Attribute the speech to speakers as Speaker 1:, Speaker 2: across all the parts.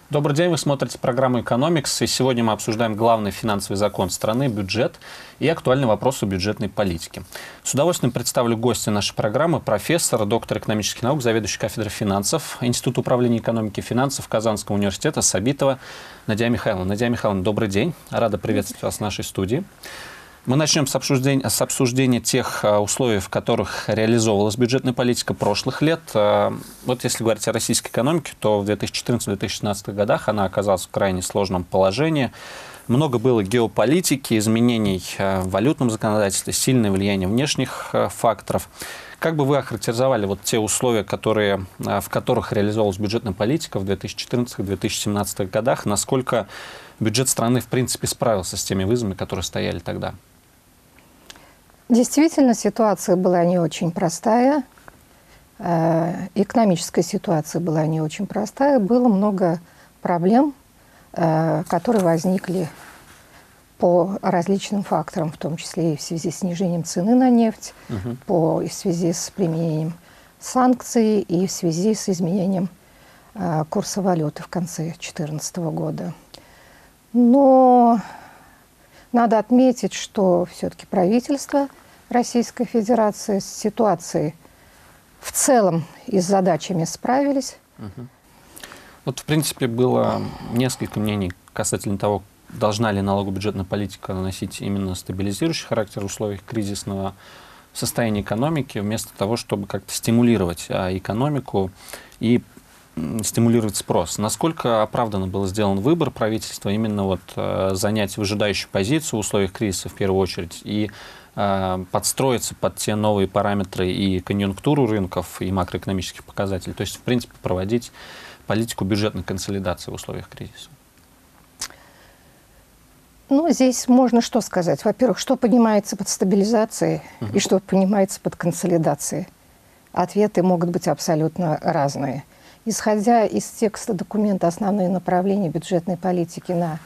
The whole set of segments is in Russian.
Speaker 1: Добрый день, вы смотрите программу «Экономикс», и сегодня мы обсуждаем главный финансовый закон страны, бюджет и актуальные вопросы бюджетной политики. С удовольствием представлю гостя нашей программы, профессор, доктор экономических наук, заведующий кафедрой финансов, Института управления экономики и финансов Казанского университета Сабитова Надия Михайловна. Надия Михайловна, добрый день, рада приветствовать вас в нашей студии. Мы начнем с обсуждения тех условий, в которых реализовывалась бюджетная политика прошлых лет. Вот если говорить о российской экономике, то в 2014-2016 годах она оказалась в крайне сложном положении. Много было геополитики, изменений в валютном законодательстве, сильное влияние внешних факторов. Как бы вы охарактеризовали вот те условия, в которых реализовывалась бюджетная политика в 2014-2017 годах? Насколько бюджет страны, в принципе, справился с теми вызовами, которые стояли тогда?
Speaker 2: Действительно, ситуация была не очень простая. Экономическая ситуация была не очень простая. Было много проблем, которые возникли по различным факторам, в том числе и в связи с снижением цены на нефть, в связи с применением санкций и в связи с изменением курса валюты в конце 2014 года. Но надо отметить, что все-таки правительство Российской Федерации с ситуацией в целом и с задачами справились.
Speaker 1: Вот, в принципе, было несколько мнений касательно того, должна ли налогобюджетная политика носить именно стабилизирующий характер в условиях кризисного состояния экономики, вместо того, чтобы как-то стимулировать экономику и стимулировать спрос. Насколько оправданно был сделан выбор правительства именно вот занять выжидающую позицию в условиях кризиса в первую очередь и подстроиться под те новые параметры и конъюнктуру рынков и макроэкономических показателей, то есть, в принципе, проводить политику бюджетной консолидации в условиях кризиса?
Speaker 2: Ну, здесь можно что сказать. Во-первых, что понимается под стабилизацией и что понимается под консолидацией. Ответы могут быть абсолютно разные. Исходя из текста документа «Основные направления бюджетной политики на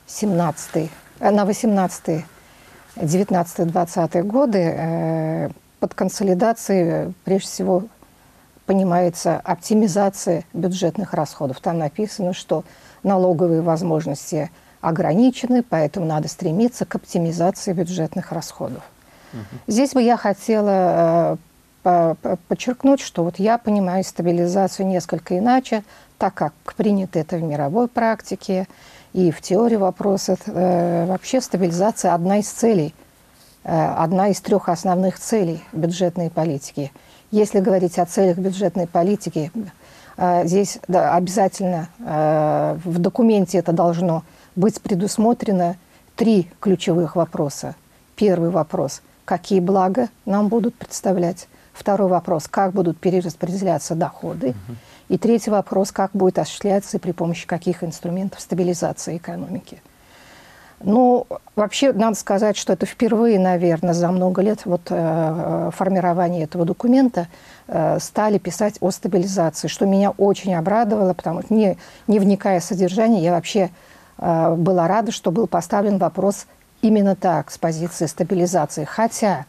Speaker 2: 18, 19, 20 годы», под консолидацией прежде всего понимается оптимизация бюджетных расходов. Там написано, что налоговые возможности ограничены, поэтому надо стремиться к оптимизации бюджетных расходов. Здесь бы я хотела подчеркнуть, что вот я понимаю стабилизацию несколько иначе, так как принято это в мировой практике и в теории вопроса. Вообще стабилизация одна из целей, одна из трех основных целей бюджетной политики. Если говорить о целях бюджетной политики, здесь обязательно в документе это должно быть предусмотрено три ключевых вопроса. Первый вопрос – какие блага нам будут представлять? Второй вопрос – как будут перераспределяться доходы? И третий вопрос – как будет осуществляться и при помощи каких инструментов стабилизация экономики? Ну, вообще, надо сказать, что это впервые, наверное, за много лет формирования этого документа стали писать о стабилизации, что меня очень обрадовало, потому что, не вникая в содержание, я вообще была рада, что был поставлен вопрос именно так, с позиции стабилизации. Хотя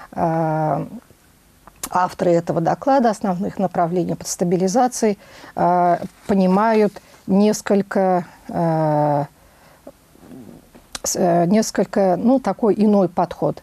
Speaker 2: авторы этого доклада основных направлений под стабилизацией понимают несколько, такой иной подход.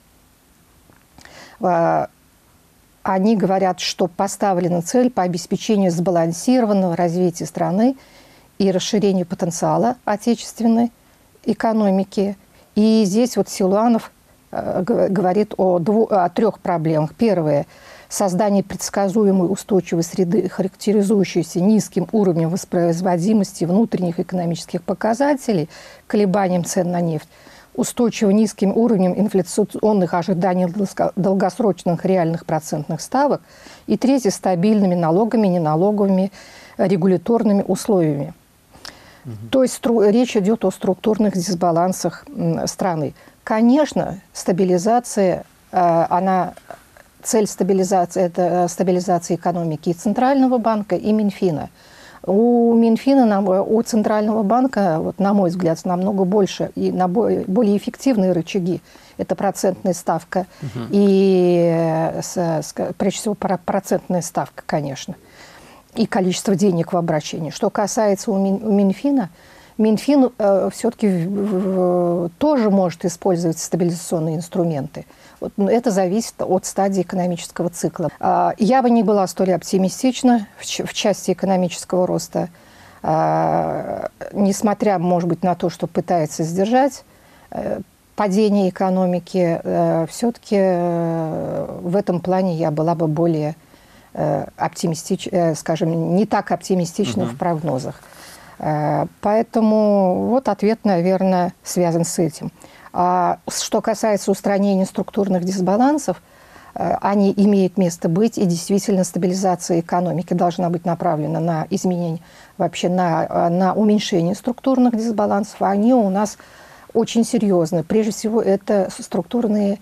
Speaker 2: Они говорят, что поставлена цель по обеспечению сбалансированного развития страны и расширению потенциала отечественной экономики. И здесь вот Силуанов говорит о трех проблемах. Первое – создание предсказуемой устойчивой среды, характеризующейся низким уровнем воспроизводимости внутренних экономических показателей, колебанием цен на нефть, устойчиво низким уровнем инфляционных ожиданий долгосрочных реальных процентных ставок. И третье – стабильными налогами, неналоговыми регуляторными условиями. То есть речь идет о структурных дисбалансах страны. Конечно, стабилизация, цель стабилизации – это стабилизация экономики и Центрального банка, и Минфина. У Минфина, у Центрального банка, вот, на мой взгляд, намного больше и более эффективные рычаги. Это процентная ставка и, прежде всего, процентная ставка, конечно. и количество денег в обращении. Что касается у Минфина, Минфин все-таки тоже может использовать стабилизационные инструменты. Вот, это зависит от стадии экономического цикла. Я бы не была столь оптимистична в части экономического роста, несмотря, может быть, на то, что пытается сдержать падение экономики, все-таки в этом плане я была бы более оптимистична, скажем, не так оптимистична в прогнозах. Поэтому вот ответ, наверное, связан с этим. А что касается устранения структурных дисбалансов, они имеют место быть, и действительно стабилизация экономики должна быть направлена на изменение, вообще на уменьшение структурных дисбалансов. Они у нас очень серьезны. Прежде всего, это структурные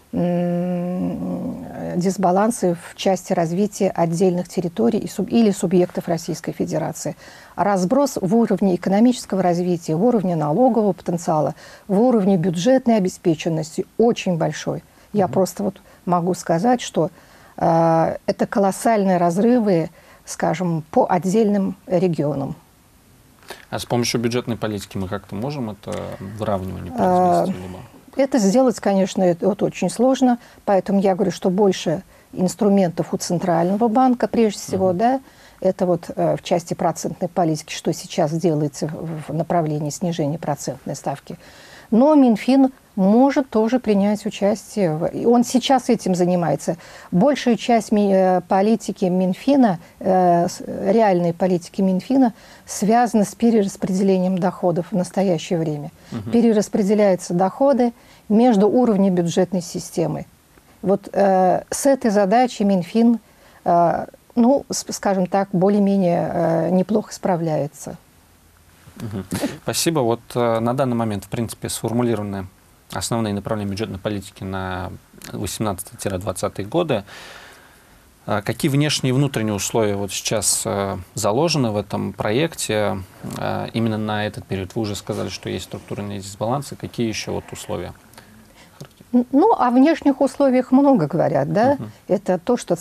Speaker 2: дисбалансы в части развития отдельных территорий или субъектов Российской Федерации. Разброс в уровне экономического развития, в уровне налогового потенциала, в уровне бюджетной обеспеченности очень большой. Я просто вот могу сказать, что это колоссальные разрывы, скажем, по отдельным регионам.
Speaker 1: А с помощью бюджетной политики мы как-то можем это выравнивание произвести?
Speaker 2: Это сделать, конечно, это очень сложно, поэтому я говорю, что больше инструментов у Центрального банка, прежде всего, да, это вот в части процентной политики, что сейчас делается в направлении снижения процентной ставки. Но Минфин может тоже принять участие. И он сейчас этим занимается. Большая часть политики Минфина, реальной политики Минфина, связана с перераспределением доходов в настоящее время. Перераспределяются доходы между уровнями бюджетной системы. Вот с этой задачей Минфин, ну, скажем так, более-менее неплохо справляется.
Speaker 1: Спасибо. Вот на данный момент, в принципе, сформулированы основные направления бюджетной политики на 18-20 годы. Какие внешние и внутренние условия вот сейчас заложены в этом проекте именно на этот период? Вы уже сказали, что есть структурные дисбалансы. Какие еще вот условия?
Speaker 2: Ну, о внешних условиях много говорят, да? Это то, что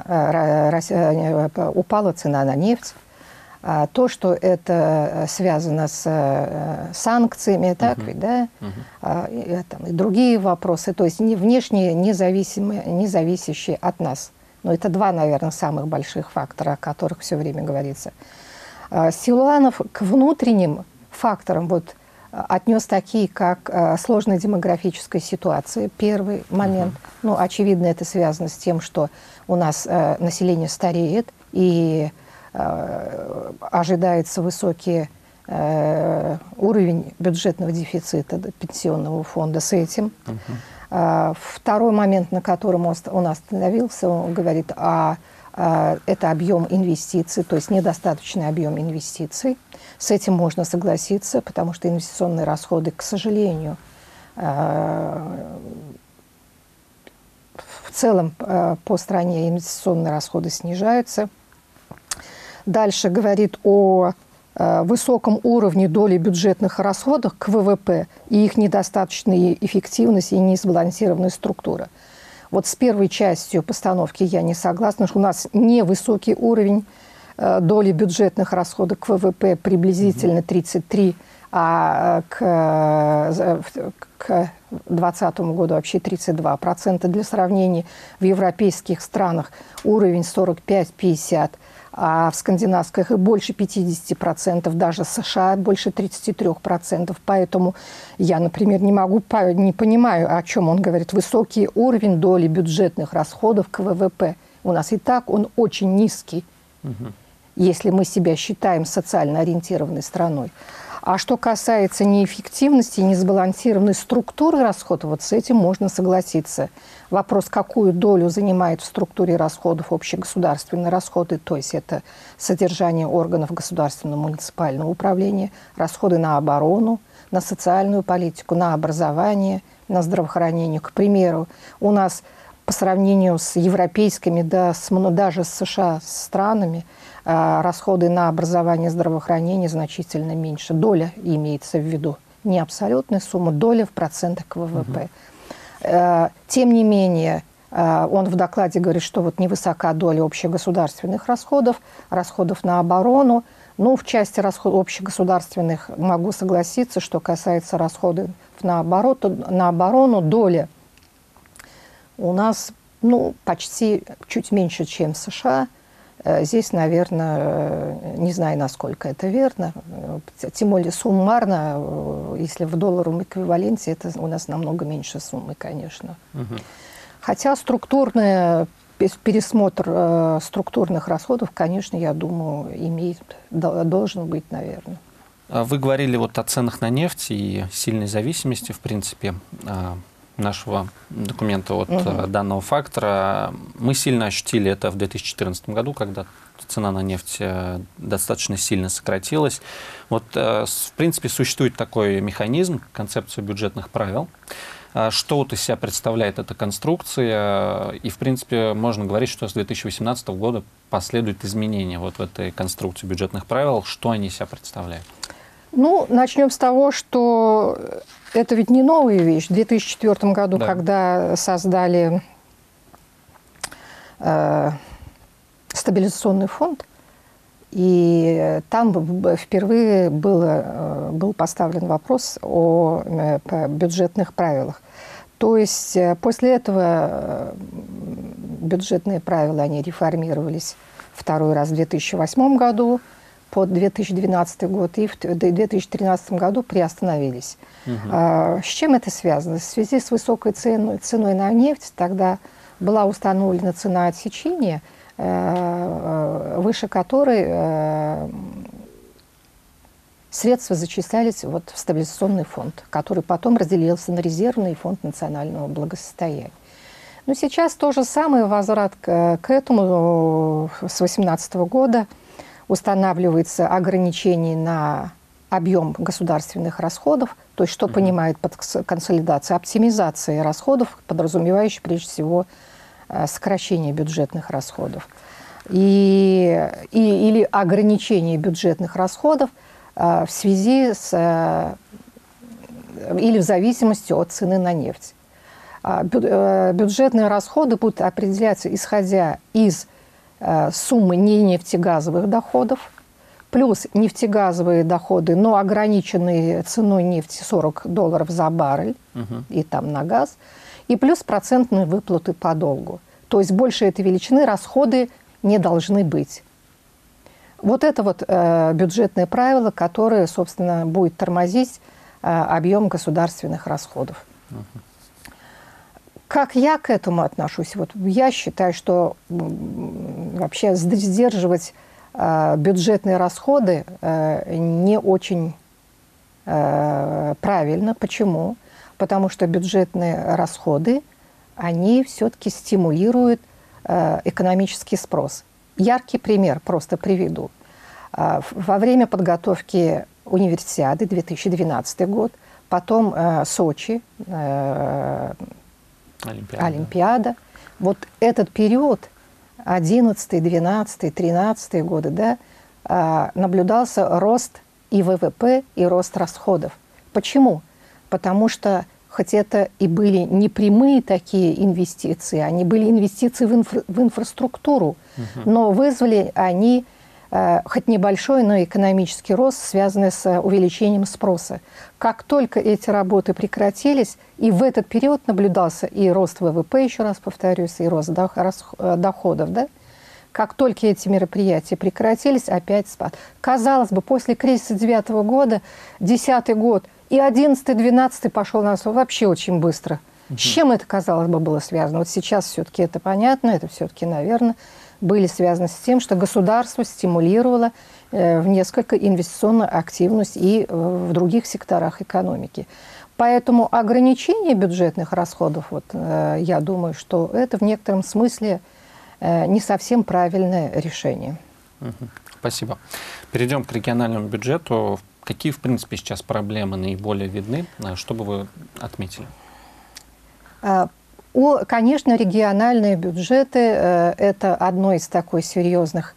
Speaker 2: упала цена на нефть, то, что это связано с санкциями, так ведь, да? И другие вопросы, то есть внешние, независящие от нас. Но это два, наверное, самых больших фактора, о которых все время говорится. Силуанов к внутренним факторам вот отнес такие, как сложная демографическая ситуация, первый момент. Ну, очевидно, это связано с тем, что у нас население стареет, и ожидается высокий уровень бюджетного дефицита пенсионного фонда с этим. Второй момент, на котором он остановился, он говорит, это объем инвестиций, то есть недостаточный объем инвестиций. С этим можно согласиться, потому что инвестиционные расходы, к сожалению, в целом по стране инвестиционные расходы снижаются. Дальше говорит о высоком уровне доли бюджетных расходов к ВВП и их недостаточной эффективности и несбалансированная структура. Вот с первой частью постановки я не согласна, что у нас невысокий уровень доли бюджетных расходов к ВВП приблизительно 33%, а к 2020 году вообще 32%. Для сравнения, в европейских странах уровень 45-50%, а в скандинавских и больше 50%, даже в США больше 33%. Поэтому я, например, не понимаю, о чем он говорит. Высокий уровень доли бюджетных расходов к ВВП. У нас и так он очень низкий, если мы себя считаем социально ориентированной страной. А что касается неэффективности и несбалансированной структуры расходов, вот с этим можно согласиться. Вопрос, какую долю занимает в структуре расходов общегосударственные расходы, то есть это содержание органов государственного муниципального управления, расходы на оборону, на социальную политику, на образование, на здравоохранение. К примеру, у нас по сравнению с европейскими, да, даже с США странами, расходы на образование и здравоохранение значительно меньше. Доля имеется в виду, не абсолютная сумма, доля в процентах к ВВП. Тем не менее, Он в докладе говорит, что вот невысока доля общегосударственных расходов, расходов на оборону. Ну, в части расходов общегосударственных могу согласиться, что касается расходов на оборону, доля у нас почти чуть меньше, чем в США. Здесь, наверное, не знаю, насколько это верно. Тем более суммарно, если в долларовом эквиваленте, это у нас намного меньше суммы, конечно. Хотя пересмотр структурных расходов, конечно, я думаю, должен быть, наверное.
Speaker 1: Вы говорили вот о ценах на нефть и сильной зависимости, в принципе, нашего документа от данного фактора. Мы сильно ощутили это в 2014 году, когда цена на нефть достаточно сильно сократилась. Вот, в принципе, существует такой механизм, концепция бюджетных правил. Что вот из себя представляет эта конструкция? И, в принципе, можно говорить, что с 2018 года последуют изменения вот в этой конструкции бюджетных правил. Что они из себя представляют? Ну,
Speaker 2: начнем с того, что это ведь не новая вещь. В 2004 году, когда создали стабилизационный фонд, и там впервые был поставлен вопрос о бюджетных правилах. То есть после этого бюджетные правила, они реформировались второй раз в 2008 году, под 2012 год, и в 2013 году приостановились. С чем это связано? В связи с высокой ценой на нефть тогда была установлена цена отсечения, выше которой средства зачислялись в стабилизационный фонд, который потом разделился на резервный фонд национального благосостояния. Но сейчас то же самое, возврат к этому с 2018 года. Устанавливается ограничение на объем государственных расходов, то есть что понимает под консолидацией, оптимизация расходов, подразумевающая прежде всего сокращение бюджетных расходов. Или ограничение бюджетных расходов в связи или в зависимости от цены на нефть. Бюджетные расходы будут определяться исходя из суммы нефтегазовых доходов, плюс нефтегазовые доходы, но ограниченные ценой нефти $40 за баррель, и там на газ, и плюс процентные выплаты по долгу. То есть больше этой величины расходы не должны быть. Вот это бюджетное правило, которое, собственно, будет тормозить объем государственных расходов. Как я к этому отношусь? Я считаю, что вообще сдерживать бюджетные расходы не очень правильно. Почему? Потому что бюджетные расходы, они все-таки стимулируют экономический спрос. Яркий пример просто приведу. Во время подготовки универсиады 2012 год, потом Сочи, Олимпиада. Вот этот период, 11, 12, 13 годы, наблюдался рост и ВВП, и рост расходов. Почему? Потому что, хоть это и были непрямые такие инвестиции, они были инвестиции в инфраструктуру, но вызвали они хоть небольшой, но экономический рост, связанный с увеличением спроса. Как только эти работы прекратились, и в этот период наблюдался и рост ВВП, еще раз повторюсь, и рост доходов, как только эти мероприятия прекратились, опять спад. Казалось бы, после кризиса 2009 года, 2010 год и 2011-2012 пошел на нас вообще очень быстро. С чем это, казалось бы, было связано? Вот сейчас все-таки это понятно, это все-таки, наверное, были связаны с тем, что государство стимулировало в несколько инвестиционную активность и в других секторах экономики. Поэтому ограничение бюджетных расходов, я думаю, что это в некотором смысле не совсем правильное решение.
Speaker 1: Спасибо. Перейдем к региональному бюджету. Какие, в принципе, сейчас проблемы наиболее видны? Что бы вы отметили?
Speaker 2: Конечно, региональные бюджеты – это одно из такой серьезных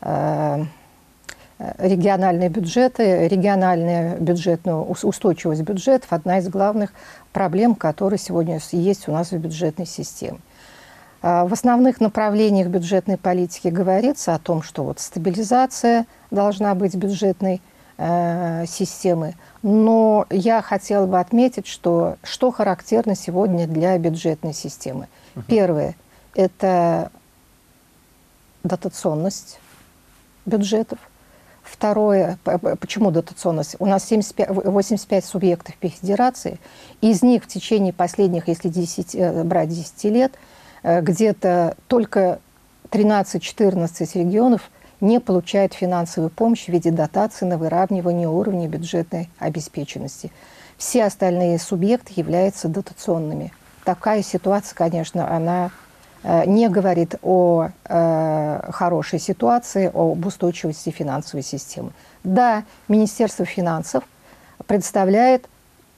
Speaker 2: региональные бюджеты, региональная бюджетная устойчивость бюджетов – одна из главных проблем, которые сегодня есть у нас в бюджетной системе. В основных направлениях бюджетной политики говорится о том, что вот стабилизация должна быть бюджетной системы. Но я хотела бы отметить, что характерно сегодня для бюджетной системы. Первое – это дотационность бюджетов. Второе, почему дотационность? У нас 85 субъектов по федерации, из них в течение последних, если брать 10 лет, где-то только 13-14 регионов не получают финансовую помощь в виде дотации на выравнивание уровня бюджетной обеспеченности. Все остальные субъекты являются дотационными. Такая ситуация, конечно, она не говорит о хорошей ситуации, об устойчивости финансовой системы. Да, Министерство финансов представляет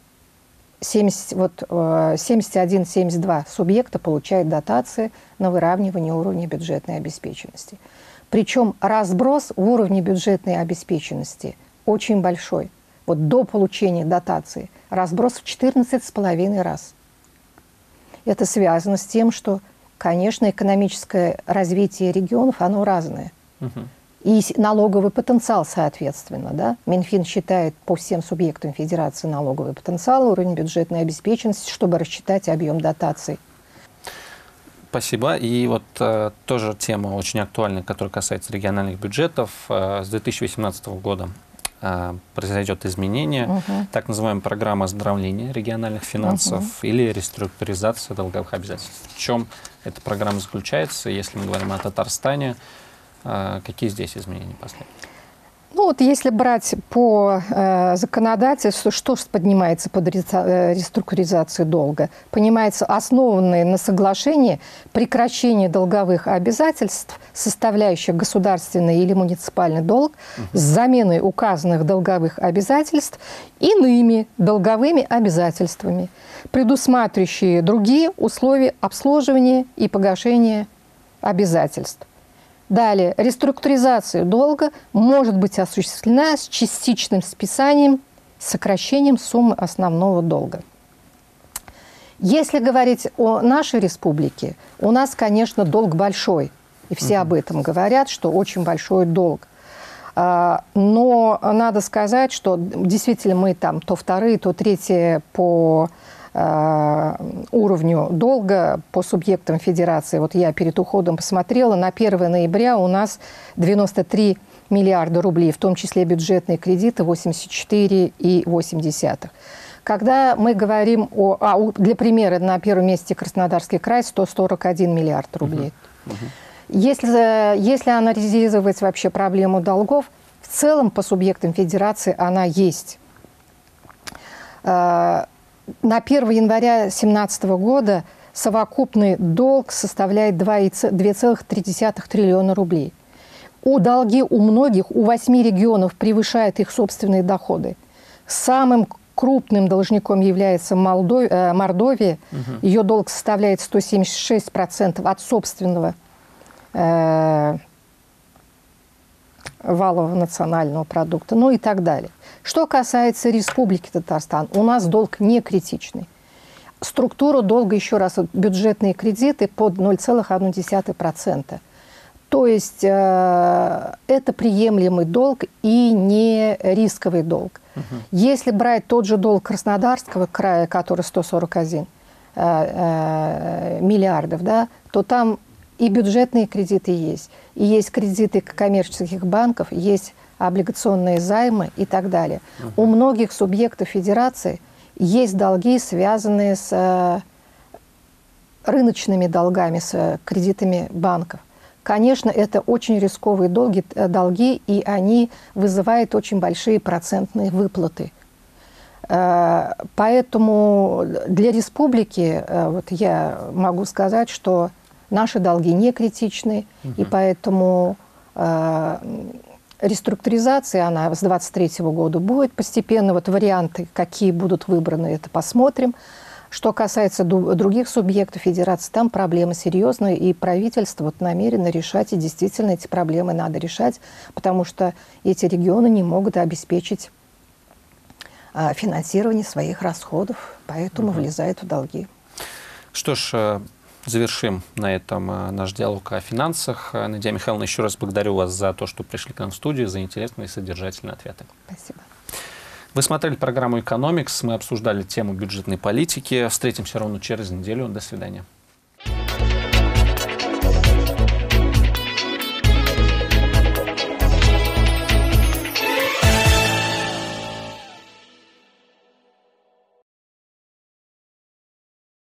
Speaker 2: 71-72 субъекта получают дотации на выравнивание уровня бюджетной обеспеченности. Причем разброс в уровне бюджетной обеспеченности очень большой. Вот до получения дотации разброс в 14,5 раз. Это связано с тем, что, конечно, экономическое развитие регионов, оно разное. И налоговый потенциал, соответственно. Да? Минфин считает по всем субъектам федерации налоговый потенциал, уровень бюджетной обеспеченности, чтобы рассчитать объем дотаций.
Speaker 1: Спасибо. И вот тоже тема очень актуальная, которая касается региональных бюджетов. С 2018 года произойдет изменение, так называемая программа оздоровления региональных финансов или реструктуризация долговых обязательств. В чем эта программа заключается, если мы говорим о Татарстане? Какие здесь изменения последние?
Speaker 2: Ну вот если брать по законодательству, что поднимается под реструктуризацию долга? Понимается, основанные на соглашении прекращение долговых обязательств, составляющих государственный или муниципальный долг, с заменой указанных долговых обязательств иными долговыми обязательствами, предусматривающие другие условия обслуживания и погашения обязательств. Далее, реструктуризация долга может быть осуществлена с частичным списанием, сокращением суммы основного долга. Если говорить о нашей республике, у нас, конечно, долг большой. И все об этом говорят, что очень большой долг. Но надо сказать, что действительно мы там то вторые, то третьи по уровню долга по субъектам федерации. Вот я перед уходом посмотрела, на 1 ноября у нас 93 миллиарда рублей, в том числе бюджетные кредиты 84,8. Когда мы говорим для примера, на первом месте Краснодарский край 141 миллиард рублей. Если анализировать вообще проблему долгов, в целом по субъектам федерации она есть. На 1 января 2017 года совокупный долг составляет 2,3 триллиона рублей. Долги у многих, у 8 регионов превышают их собственные доходы. Самым крупным должником является Мордовия. Ее долг составляет 176% от собственного валового национального продукта, ну и так далее. Что касается Республики Татарстан, у нас долг не критичный. Структура долга, еще раз, бюджетные кредиты под 0,1%. То есть это приемлемый долг и не рисковый долг. Если брать тот же долг Краснодарского края, который 141 миллиардов, да, то там и бюджетные кредиты есть, и есть кредиты коммерческих банков, есть облигационные займы и так далее. У многих субъектов федерации есть долги, связанные с рыночными долгами, с кредитами банков. Конечно, это очень рисковые долги, и они вызывают очень большие процентные выплаты. Поэтому для республики вот я могу сказать, что наши долги не критичны, и поэтому реструктуризация, она с 2023 года будет постепенно. Вот варианты, какие будут выбраны, это посмотрим. Что касается других субъектов федерации, там проблемы серьезные, и правительство вот намерено решать, и действительно эти проблемы надо решать, потому что эти регионы не могут обеспечить финансирование своих расходов, поэтому влезают в долги.
Speaker 1: Что ж, Завершим на этом наш диалог о финансах. Надия Михайловна, еще раз благодарю вас за то, что пришли к нам в студию, за интересные и содержательные ответы.
Speaker 2: Спасибо.
Speaker 1: Вы смотрели программу «Экономикс». Мы обсуждали тему бюджетной политики. Встретимся ровно через неделю. До свидания.